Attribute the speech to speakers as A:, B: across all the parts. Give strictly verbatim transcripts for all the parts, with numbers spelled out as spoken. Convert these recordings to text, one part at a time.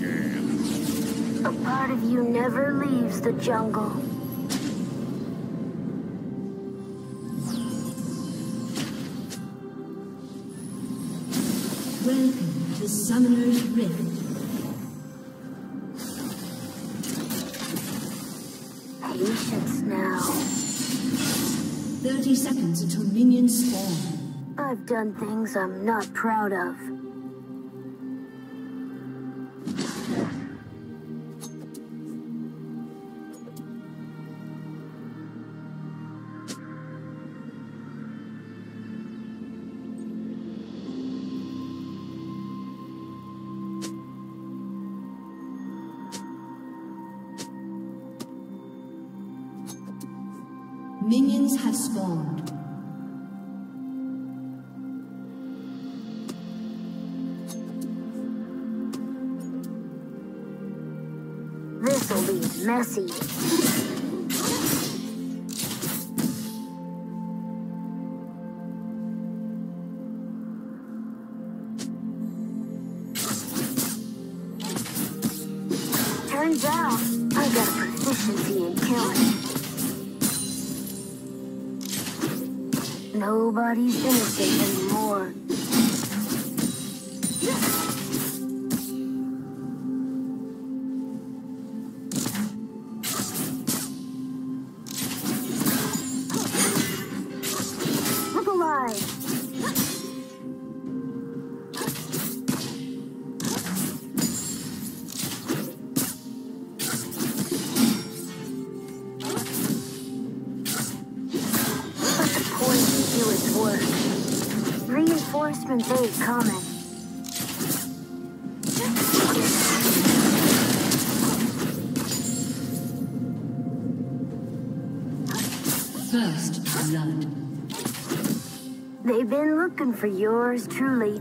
A: A part of you never leaves the jungle.
B: Welcome to Summoner's Rift.
A: Patience now.
B: thirty seconds until minions spawn.
A: I've done things I'm not proud of.
B: Minions have spawned.
A: This'll be messy. Turns out, I got a proficiency in killing. Nobody's innocent anymore. Look alive! Reinforcements ain't coming.
B: First blood.
A: They've been looking for yours truly.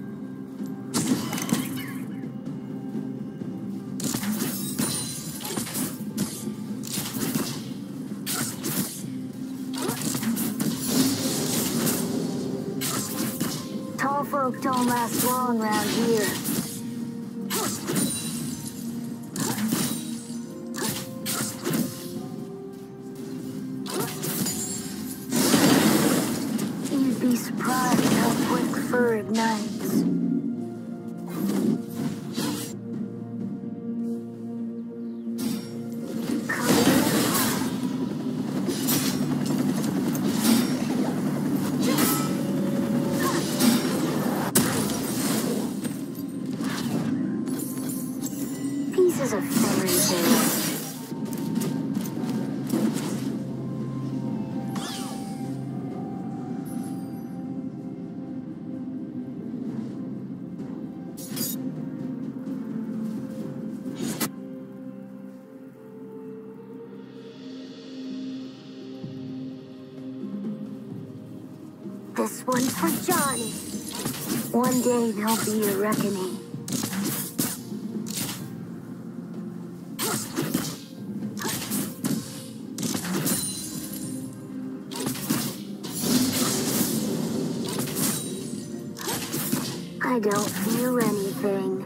A: Tall folk don't last long around here. You'd be surprised how quick fur ignites. Pieces of fairy tale. This one's for Johnny. One day there'll be a reckoning. I don't feel anything.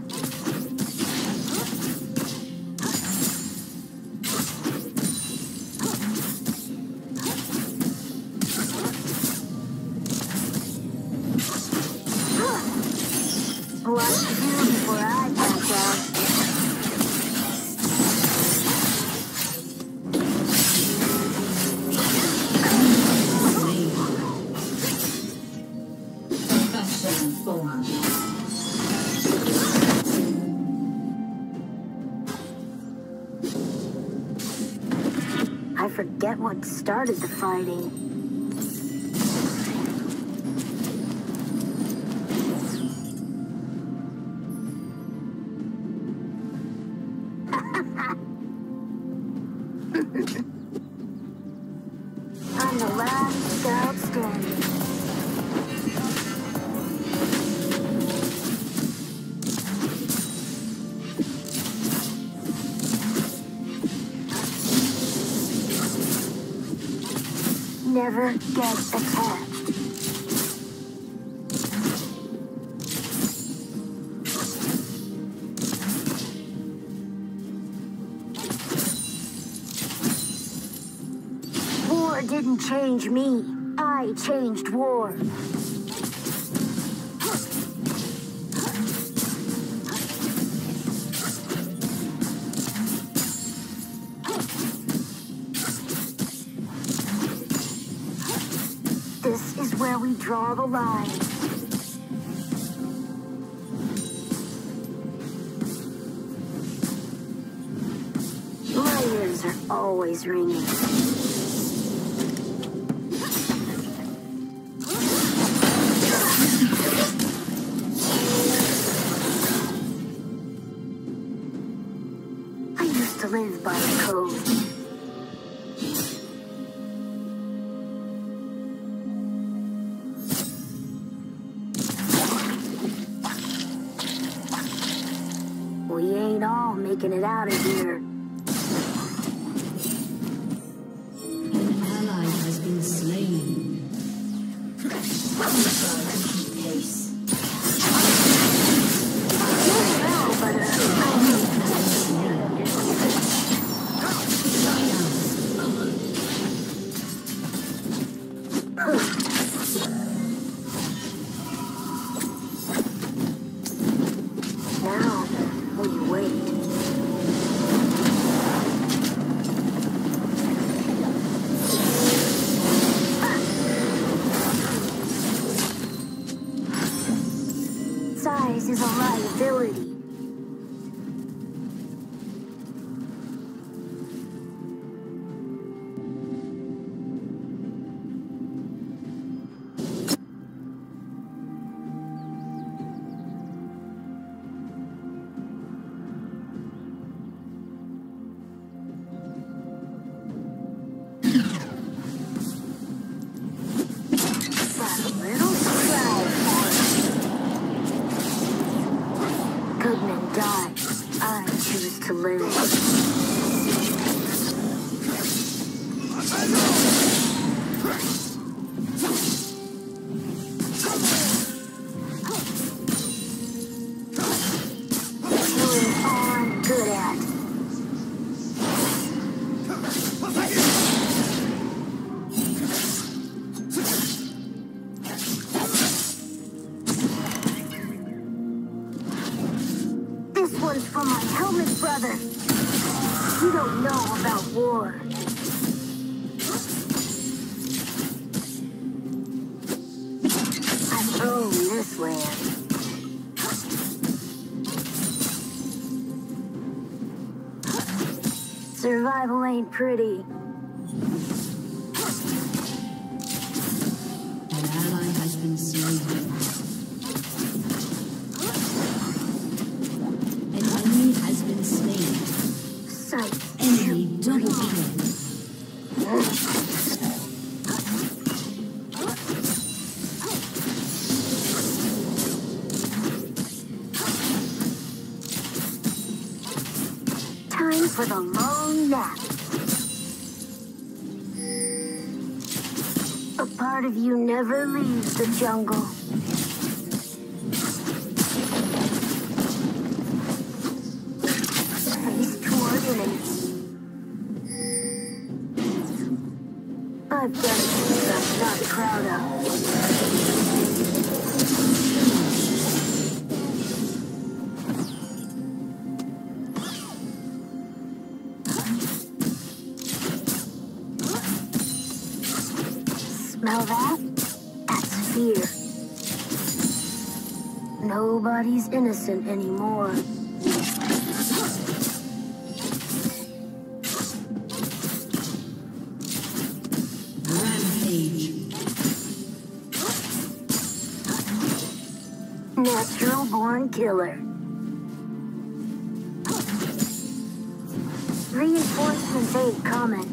A: What to do before I pass out? I forget what started the fighting. I'm the last scout standing. Never get attached. War didn't change me. I changed war. This is where we draw the line. My ears are always ringing. I used to live by the code. We ain't all making it out of here.
B: An ally has been slain. Pace.
A: Well, but uh, I now we wait. Size is a liability. Got a little pride for it. Good men die. I choose to live. Doing all I'm good at. This one's from my helmet brother. You don't know about war. I own this land. Survival ain't pretty.
B: An ally has been slain. An enemy has been slain.
A: Sight.
B: Enemy double kill.
A: Time for the long nap. A part of you never leaves the jungle. Face toward enemies. I've done things I'm not proud of. Smell that? That's fear. Nobody's innocent anymore.
B: Rampage.
A: Natural born killer. Reinforcements ain't coming.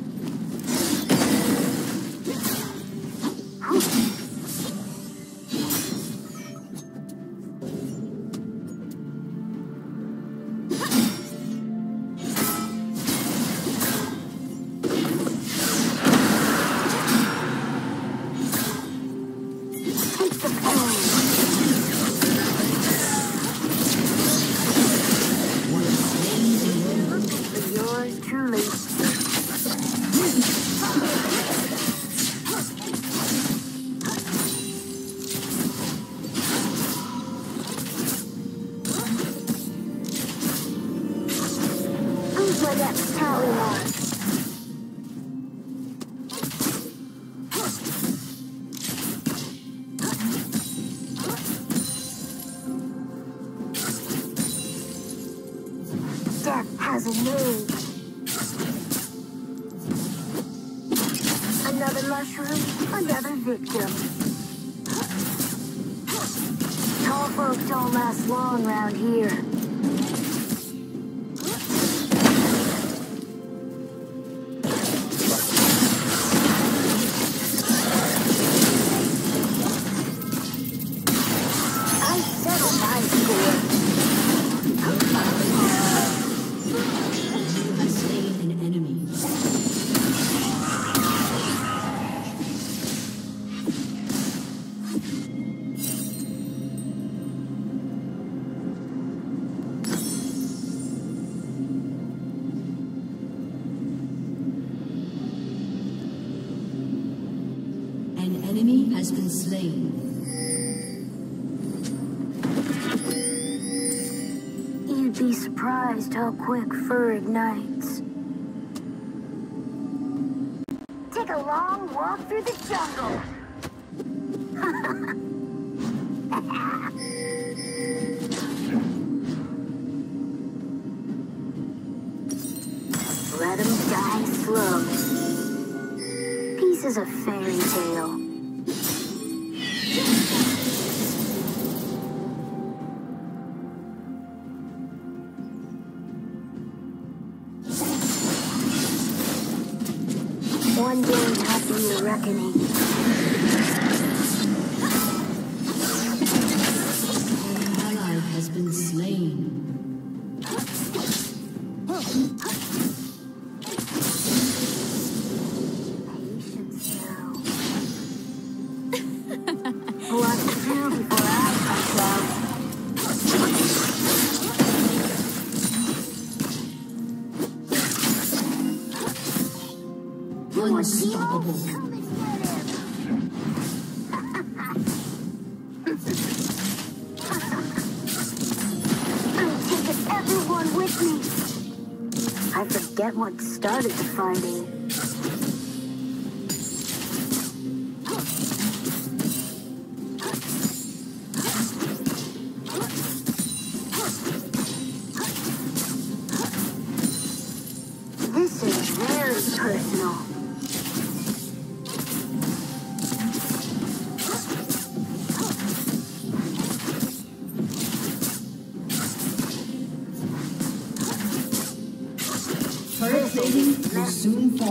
A: Yours truly. My next tally mark. Death has a name. Another mushroom, another victim. Tall folk don't last long around here. I settled my score.
B: You have slain an enemy. An enemy has been slain.
A: You'd be surprised how quick fur ignites. Take a long walk through the jungle. Let 'em die slow. Pieces of fairy tale. One day there'll be a reckoning.
B: An ally has been slain.
A: Patience now. What to do before I touch out?
B: Unstoppable.
A: Come and get him. I'm taking everyone with me. I forget what started the fighting. This is very personal.
B: Turret plating will soon fall.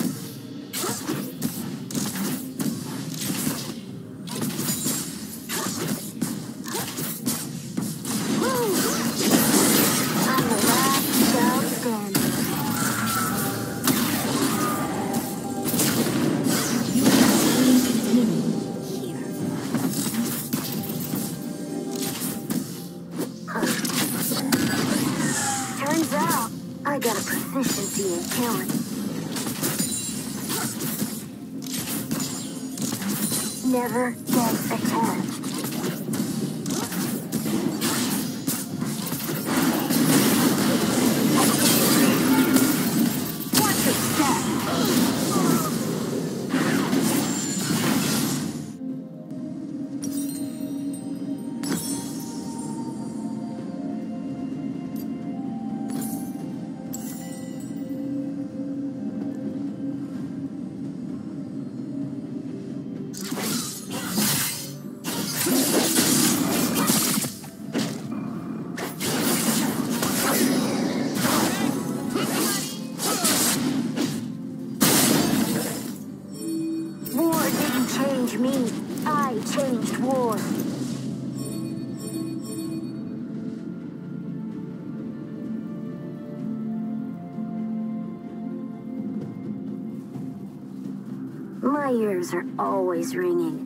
A: I'm the last girl standing.
B: You have slain an enemy. Here.
A: Turns out, I got a proficiency in killing. Never get attached. Watch your step. War didn't change me. I changed war. My ears are always ringing.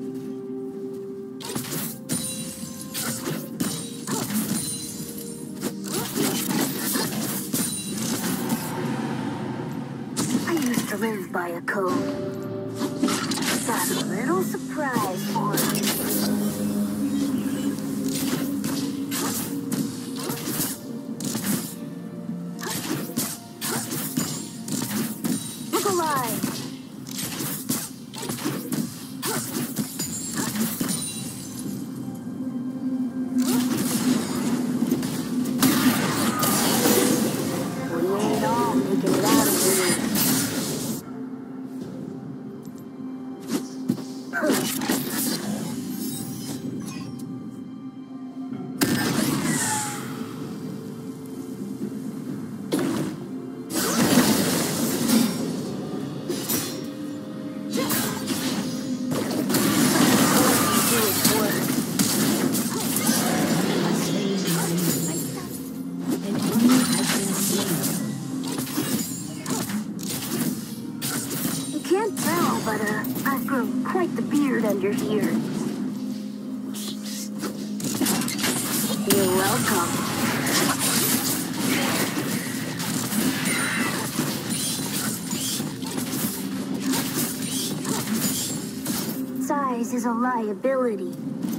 A: I used to live by a code. Got a little surprise for you. you're here. You're welcome. Size is a liability.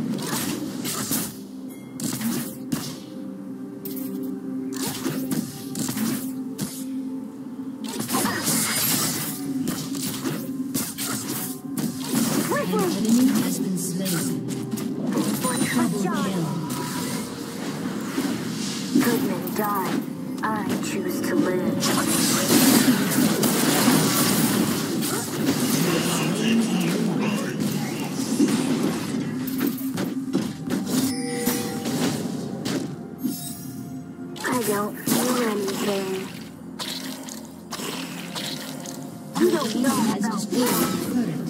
B: An enemy has been slain. Double kill.
A: Good men die. I choose to live. I don't feel anything. You don't know
B: Has
A: about
B: destroyed
A: me.
B: the turret.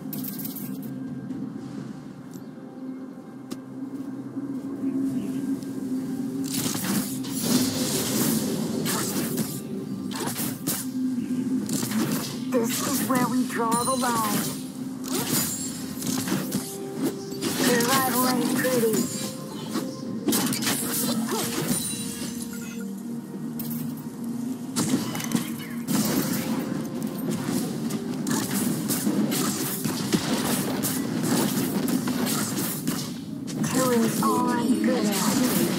A: This is where we draw the line. Survival ain't pretty. Killing's all I'm good at.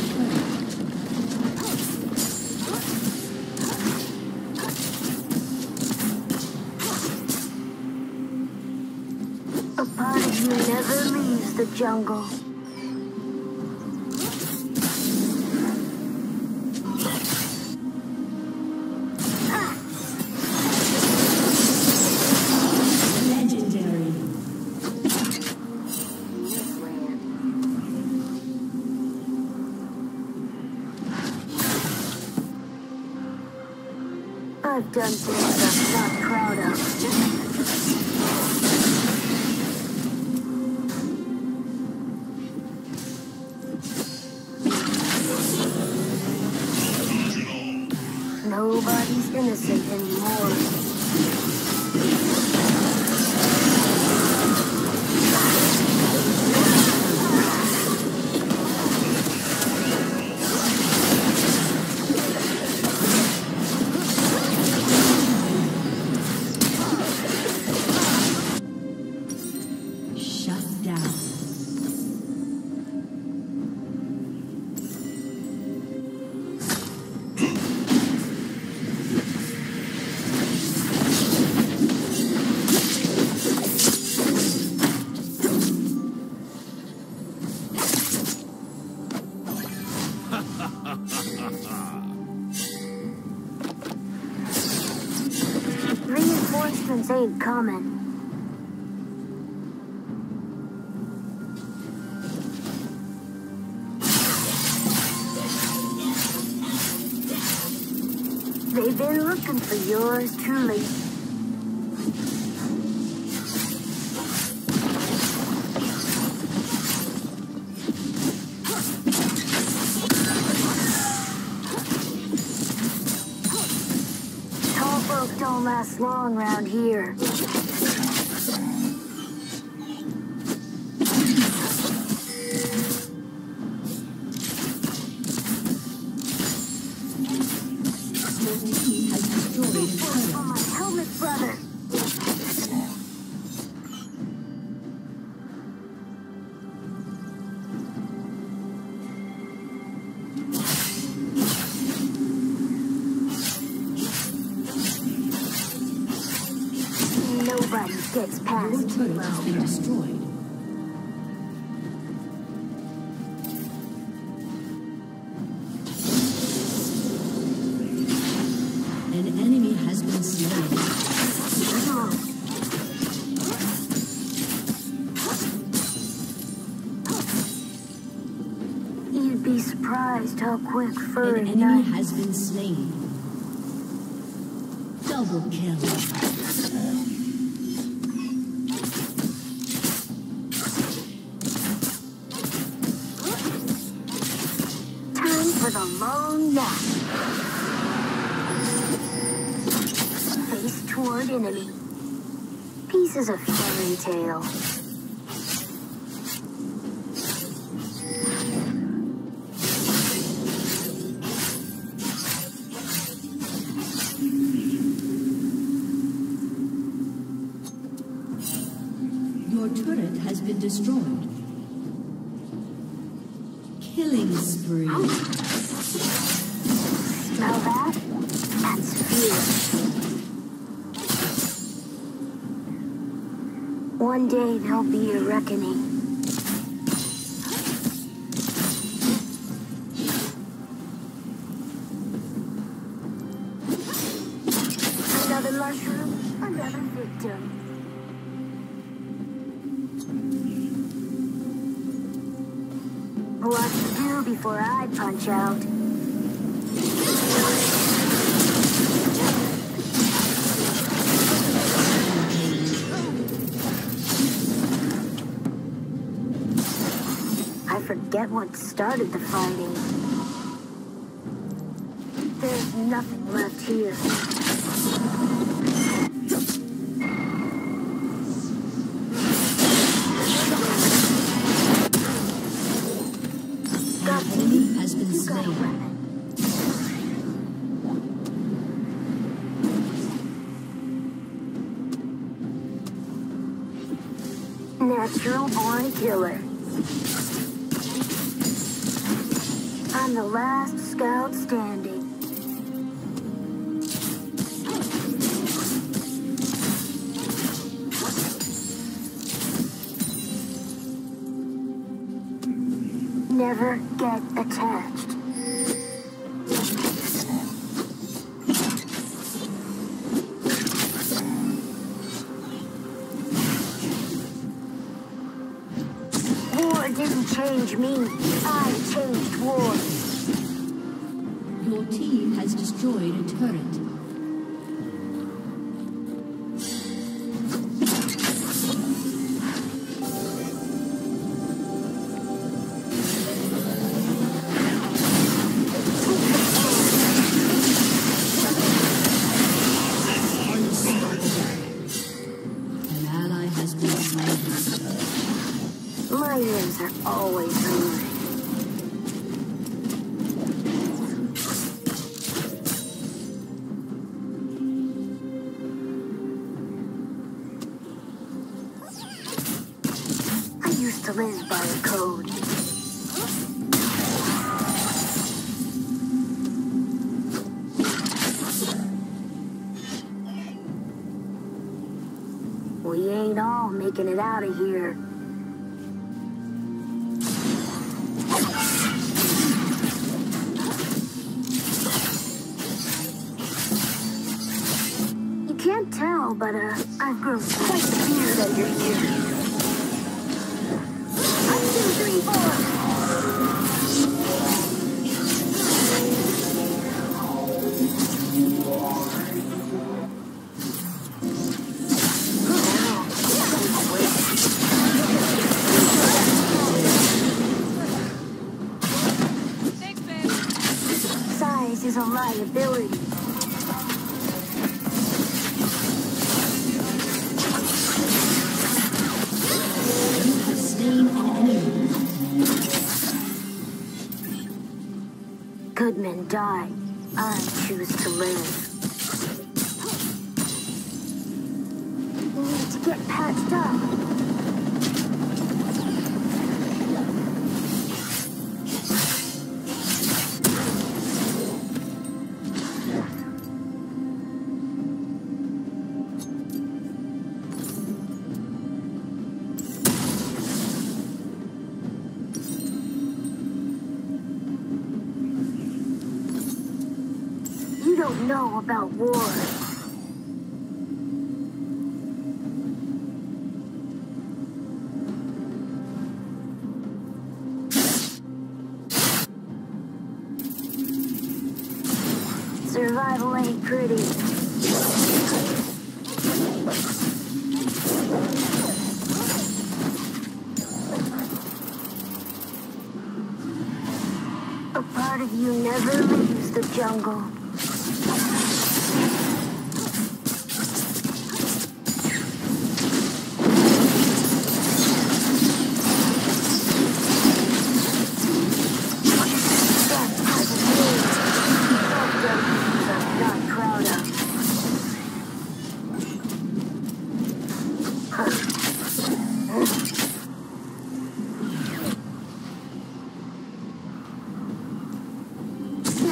A: A part of you never leaves the jungle.
B: Legendary. I've done things I'm not proud of. Nobody's innocent anymore. Shut down.
A: Reinforcements ain't coming. They've been looking for yours truly. Tall folk don't last long round here.
B: Has destroyed a turret.
A: On my helmet, brother. Nobody gets
B: Your
A: past
B: turret
A: you.
B: has been destroyed. An enemy has been slain.
A: You'd be surprised how quick fur
B: An
A: is
B: enemy
A: not.
B: has been slain. Double kill.
A: Time for the long nap. Face toward enemy. Pieces of fairy tale.
C: been destroyed. Killing spree.
A: Smell that? That's fear. One day there'll be a reckoning. Another mushroom, another victim. What to do before I punch out? I forget what started the fighting. There's nothing left here.
C: Has been slain.
A: Natural born killer. I'm the last scout standing. Never get attached. War didn't change me. I changed war.
C: Your team has destroyed a turret.
A: My ears are always hungry. I used to live by a code. We ain't all making it out of here. Can't tell, but uh, I've grown quite scared under here. One, two, three, four. Size is a liability. Good men die. I choose to live. We need to get patched up. You don't know about war. Survival ain't pretty. A part of you never leaves the jungle.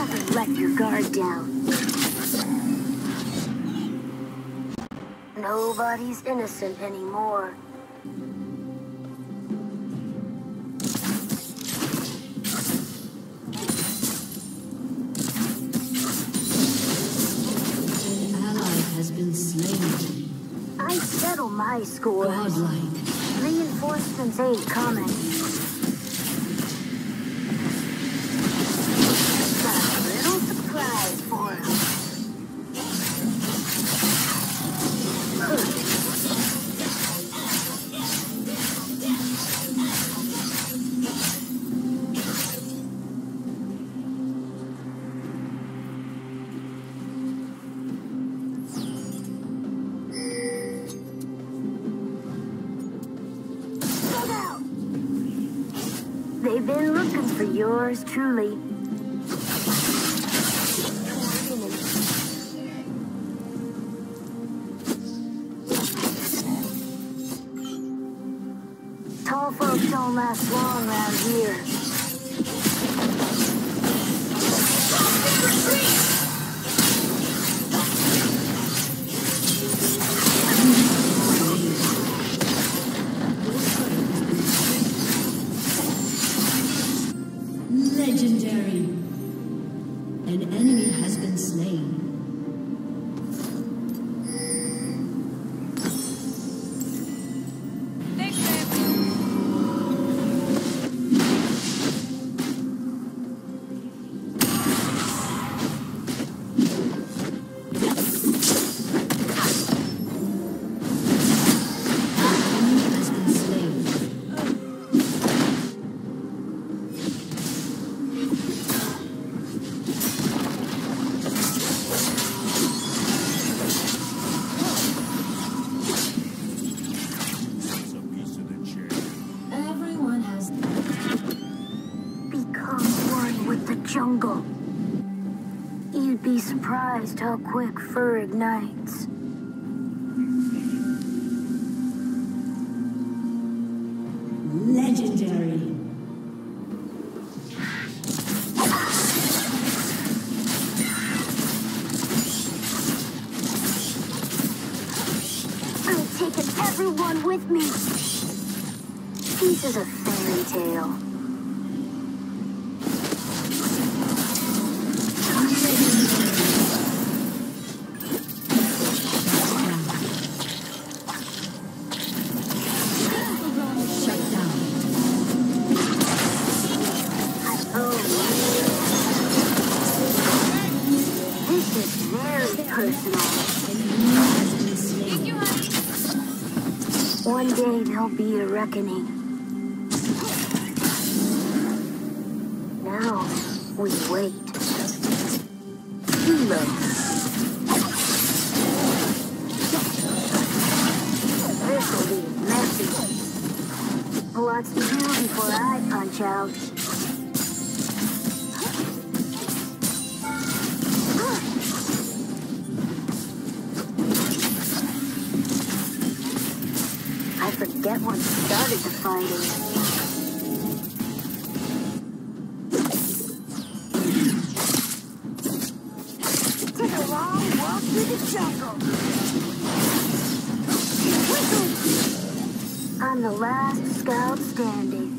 A: Never let your guard down. Nobody's innocent anymore.
C: An ally has been slain.
A: I settle my scores.
C: Godlike.
A: Reinforcements ain't coming. Got a little surprise for him. They've been looking for yours truly. Tall folks don't last long around here.
C: Legendary. An enemy has been slain. Jungle. You'd be surprised how quick fur ignites. Legendary.
A: I'm taking everyone with me. This is a fairy tale. One day there'll be a reckoning. Now we wait. Hero. This'll be messy. Lots to do before I punch out. I forget what started the fighting. Take a long walk through the jungle. I'm the last scout standing.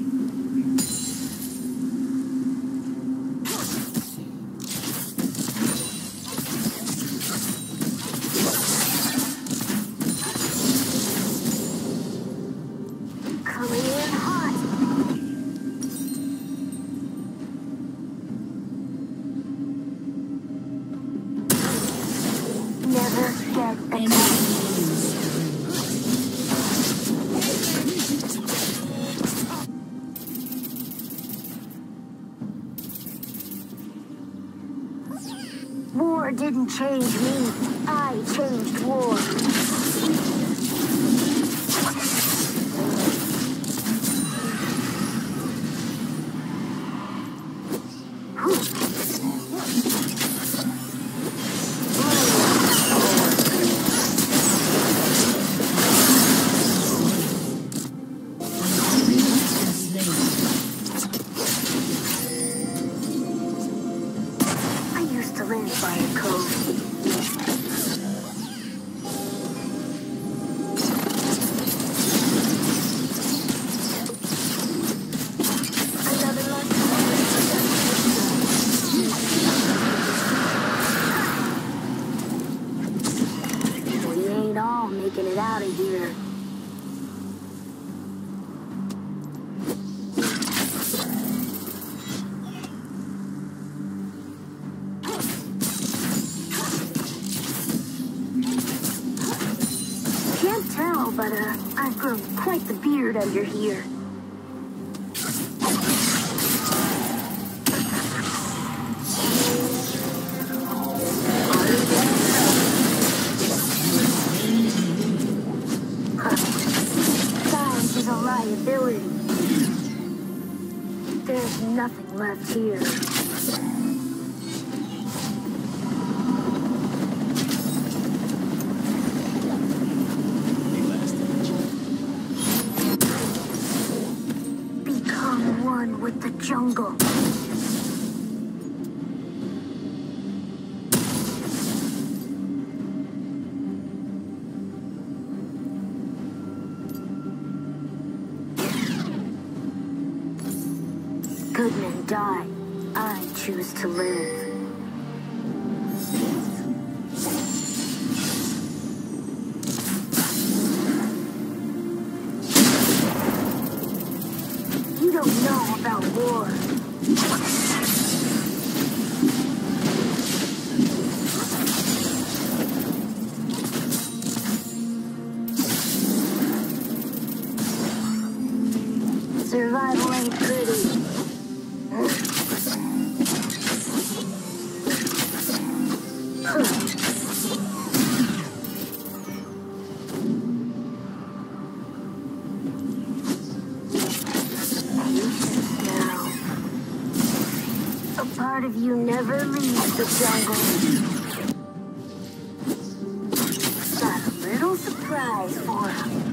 A: War didn't change me. I changed war.
C: choose to live by a code. Making it out of here. Can't tell, but uh, I've grown quite the beard under here. Liability. There's nothing left here. Become one with the jungle. Good men die. I choose to live. You don't know about war. Survival ain't pretty. A part of you never leaves the jungle. Got a little surprise for him.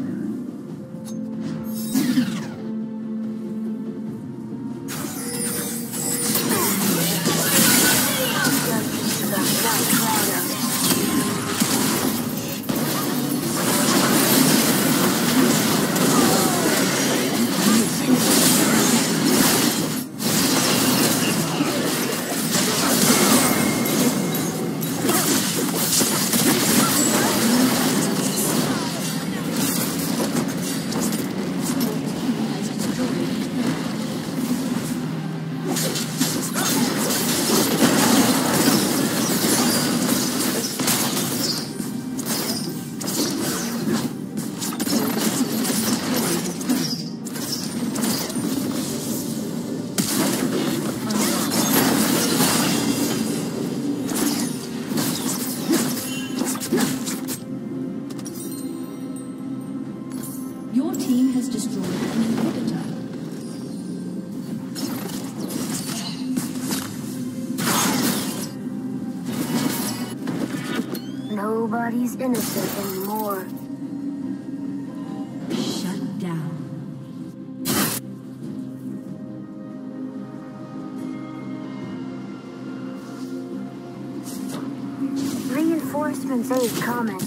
B: Your team has destroyed an inhibitor.
C: Nobody's innocent anymore.
B: Shut down.
C: Reinforcements ain't coming.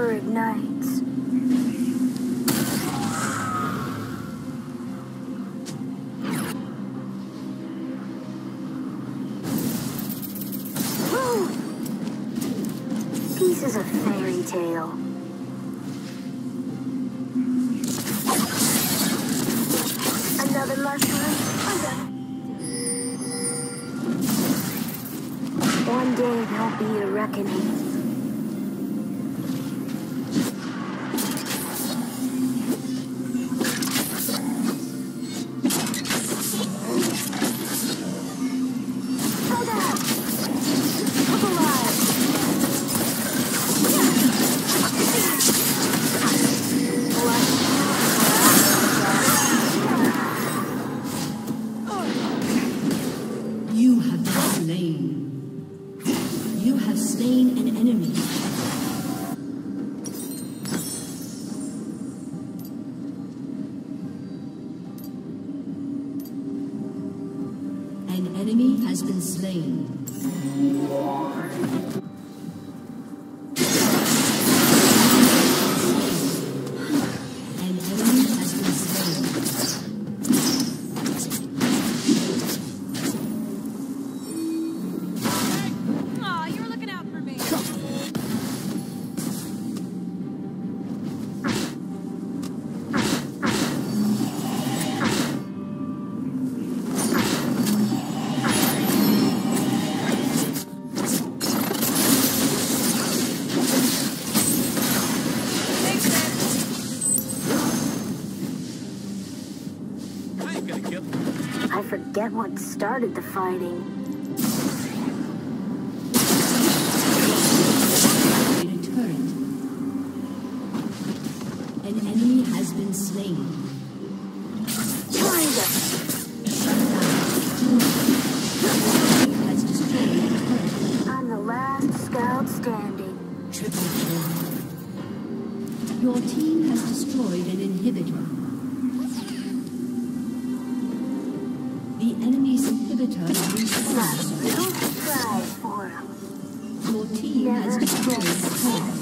C: fur ignites. Woo! Pieces of fairy tale. Another mushroom. One day there'll be a reckoning.
B: You have been slain. You have slain an enemy. An enemy has been slain. An enemy has been slain.
C: I forget what started the fighting.
B: A turret. An enemy has been slain.
C: Kinda.
B: Has destroyed a turret.
C: I'm the last scout standing.
B: Triple kill. Your team has destroyed an inhibitor. The enemy's inhibitor is
C: Not a
B: respawned.
C: little surprise for him.
B: Your team has destroyed a turret.